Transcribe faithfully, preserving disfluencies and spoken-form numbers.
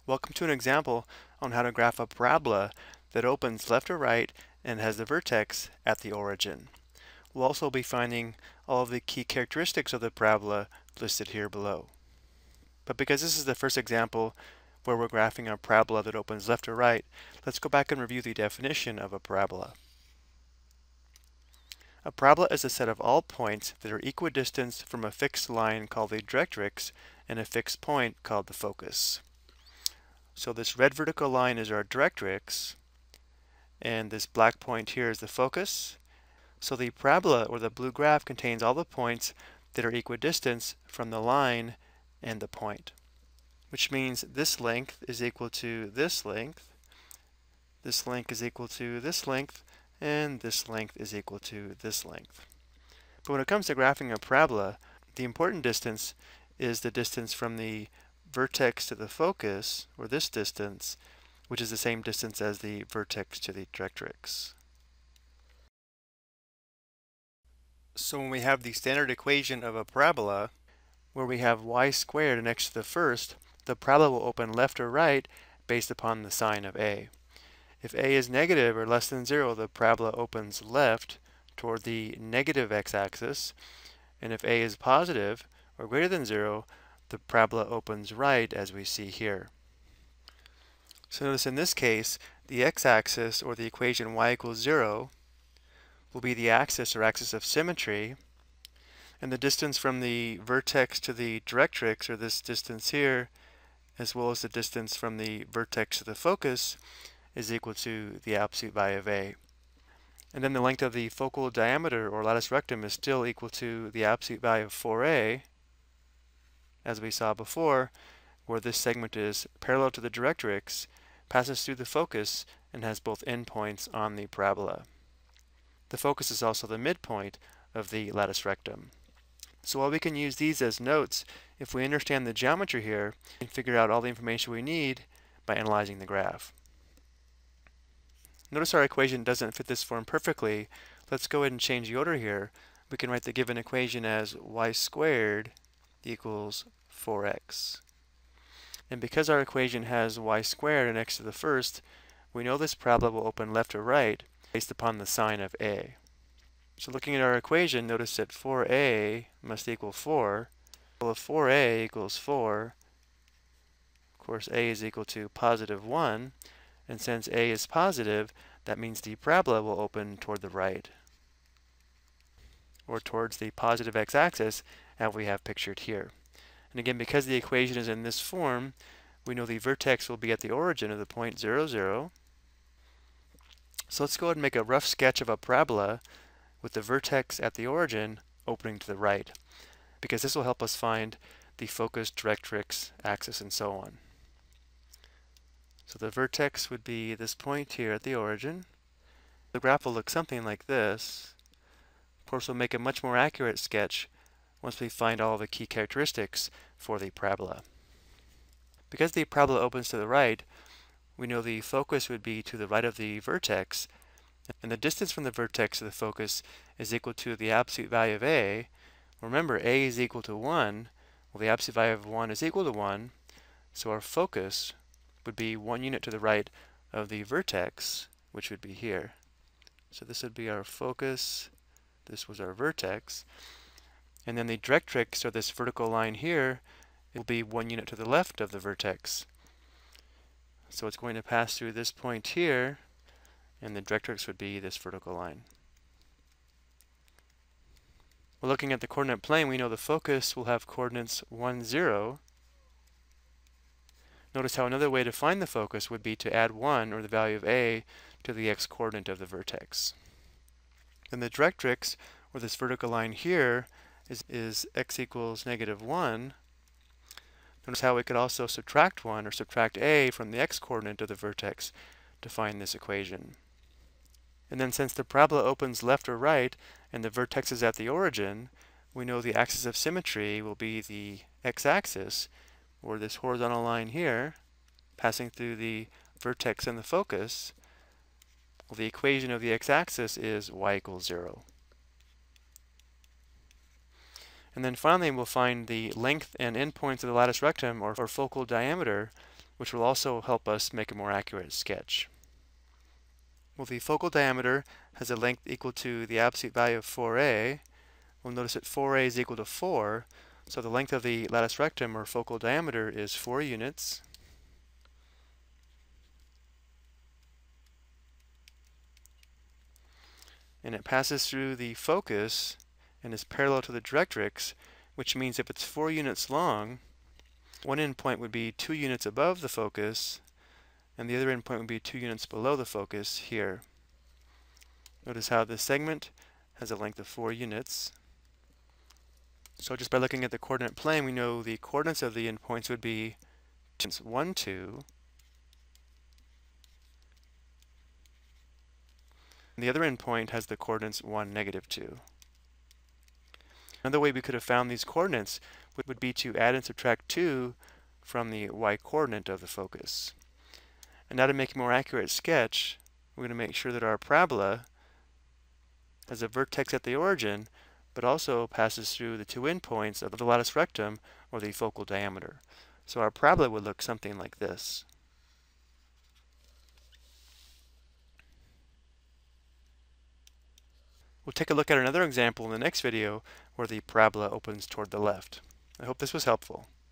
Welcome to an example on how to graph a parabola that opens left or right and has the vertex at the origin. We'll also be finding all of the key characteristics of the parabola listed here below. But because this is the first example where we're graphing a parabola that opens left or right, let's go back and review the definition of a parabola. A parabola is a set of all points that are equidistant from a fixed line called the directrix and a fixed point called the focus. So this red vertical line is our directrix, and this black point here is the focus. So the parabola, or the blue graph, contains all the points that are equidistant from the line and the point, which means this length is equal to this length, this length is equal to this length, and this length is equal to this length. But when it comes to graphing a parabola, the important distance is the distance from the vertex to the focus, or this distance, which is the same distance as the vertex to the directrix. So when we have the standard equation of a parabola, where we have y squared next to the first, the parabola will open left or right based upon the sign of a. If a is negative or less than zero, the parabola opens left toward the negative x-axis, and if a is positive or greater than zero, the parabola opens right, as we see here. So notice in this case, the x-axis, or the equation y equals zero, will be the axis or axis of symmetry, and the distance from the vertex to the directrix, or this distance here, as well as the distance from the vertex to the focus, is equal to the absolute value of a. And then the length of the focal diameter, or latus rectum, is still equal to the absolute value of four a, as we saw before, where this segment is parallel to the directrix, passes through the focus, and has both endpoints on the parabola. The focus is also the midpoint of the latus rectum. So while we can use these as notes, if we understand the geometry here, we can figure out all the information we need by analyzing the graph. Notice our equation doesn't fit this form perfectly. Let's go ahead and change the order here. We can write the given equation as y squared equals four x. And because our equation has y squared next to the first, we know this parabola will open left or right based upon the sign of a. So looking at our equation, notice that four a must equal four. Well, if four a equals four, of course a is equal to positive one, and since a is positive, that means the parabola will open toward the right, or towards the positive x-axis, as we have pictured here. And again, because the equation is in this form, we know the vertex will be at the origin of the point zero, zero. So let's go ahead and make a rough sketch of a parabola with the vertex at the origin opening to the right, because this will help us find the focus, directrix, axis, and so on. So the vertex would be this point here at the origin. The graph will look something like this. Of course, we'll make a much more accurate sketch once we find all the key characteristics for the parabola. Because the parabola opens to the right, we know the focus would be to the right of the vertex, and the distance from the vertex to the focus is equal to the absolute value of a. Remember, a is equal to one. Well, the absolute value of one is equal to one, so our focus would be one unit to the right of the vertex, which would be here. So this would be our focus, this was our vertex, and then the directrix, or this vertical line here, will be one unit to the left of the vertex. So it's going to pass through this point here, and the directrix would be this vertical line. Well, looking at the coordinate plane, we know the focus will have coordinates one, zero. Notice how another way to find the focus would be to add one, or the value of a, to the x-coordinate of the vertex. Then the directrix, or this vertical line here, is, is x equals negative one. Notice how we could also subtract one, or subtract a, from the x-coordinate of the vertex to find this equation. And then since the parabola opens left or right, and the vertex is at the origin, we know the axis of symmetry will be the x-axis, or this horizontal line here, passing through the vertex and the focus. Well, the equation of the x-axis is y equals zero. And then finally, we'll find the length and endpoints of the latus rectum, or, or focal diameter, which will also help us make a more accurate sketch. Well, the focal diameter has a length equal to the absolute value of four a. We'll notice that four a is equal to four, so the length of the latus rectum, or focal diameter, is four units. And it passes through the focus and is parallel to the directrix, which means if it's four units long, one endpoint would be two units above the focus, and the other endpoint would be two units below the focus here. Notice how this segment has a length of four units. So just by looking at the coordinate plane, we know the coordinates of the endpoints would be one, two, and the other endpoint has the coordinates one, negative two. Another way we could have found these coordinates would, would be to add and subtract two from the y-coordinate of the focus. And now to make a more accurate sketch, we're going to make sure that our parabola has a vertex at the origin, but also passes through the two endpoints of the latus rectum, or the focal diameter. So our parabola would look something like this. We'll take a look at another example in the next video where the parabola opens toward the left. I hope this was helpful.